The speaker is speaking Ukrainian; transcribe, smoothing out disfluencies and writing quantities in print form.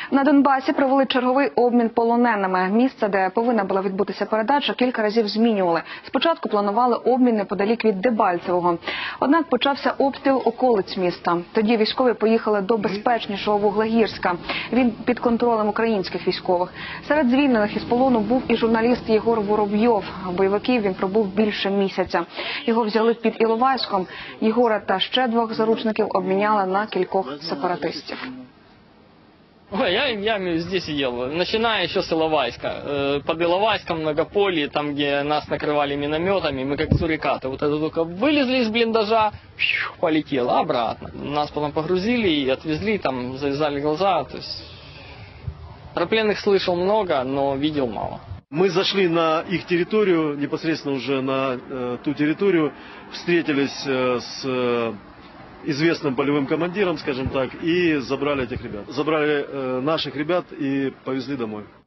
На Донбасі провели черговий обмін полоненими. Місце, де повинна була відбутися передача, кілька разів змінювали. Спочатку планували обмін неподалік від Дебальцевого. Однак почався обстріл околиць міста. Тоді військові поїхали до безпечнішого Вуглегірська. Він під контролем українських військових. Серед звільнених із полону був і журналіст Єгор Воробйов. Бойовиків він пробув більше місяця. Його взяли під Іловайськом. Єгора та ще двох заручників обміняли на кількох сепаратистів. Ой, я здесь сидел, начиная еще с Иловайска. Под Иловайском, Многополье, там, где нас накрывали минометами, мы как сурикаты. Вот это только вылезли из блиндажа, полетело обратно. Нас потом погрузили и отвезли, там, завязали глаза. То есть про пленных слышал много, но видел мало. Мы зашли на их территорию, непосредственно уже на ту территорию, встретились с известным полевым командиром, скажем так, и забрали этих ребят. Забрали наших ребят и повезли домой.